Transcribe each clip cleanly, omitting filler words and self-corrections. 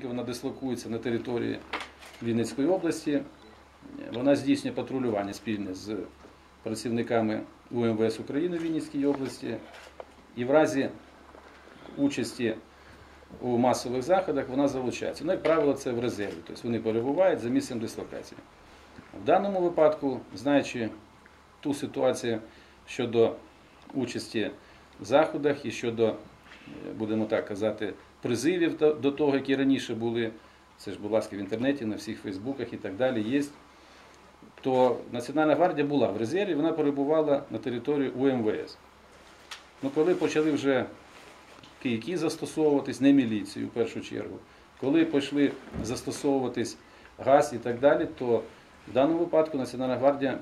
Вона дислокується на території Вінницької області. Вона здійснює патрулювання спільне з працівниками УМВС України в Вінницькій області. І в разі участі у масових заходах вона залучається. Ну, як правило, це в резерві, тобто вони перебувають за місцем дислокації. В даному випадку, знаючи ту ситуацію щодо участі в заходах і щодо, будемо так казати, призивів до того, які раніше були, це ж, будь ласка, в інтернеті, на всіх фейсбуках і так далі є, то Національна гвардія була в резерві, вона перебувала на території УМВС. Ну, коли почали вже кийки застосовуватись, не міліцію в першу чергу, коли почали застосовуватись газ і так далі, то в даному випадку Національна гвардія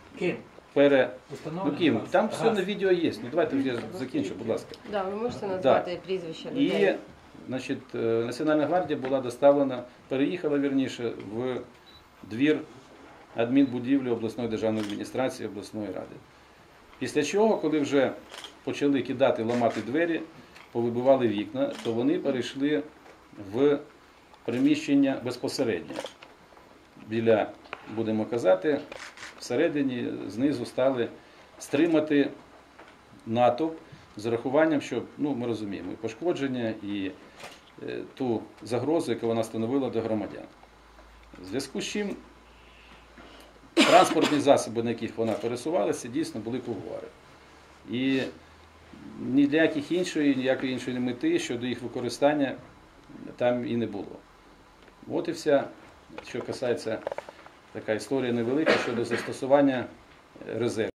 Там все на відео є. Ну, давайте я закінчу, будь ласка. Да, ви можете назвати прізвища людей. І, значить, Національна гвардія була доставлена, переїхала, вірніше, в двір адмінбудівлі обласної державної адміністрації, обласної ради. Після чого, коли вже почали кидати, ламати двері, повибивали вікна, то вони перейшли в приміщення безпосередньо. Біля, будемо казати, всередині, знизу стали стримати натовп з урахуванням, що, ну, ми розуміємо, і пошкодження, і ту загрозу, яку вона становила до громадян. В зв'язку з чим транспортні засоби, на яких вона пересувалася, дійсно були кугуари. І ніякої іншої мети щодо їх використання там і не було. От і вся, що касається, така історія невелика щодо застосування резерву.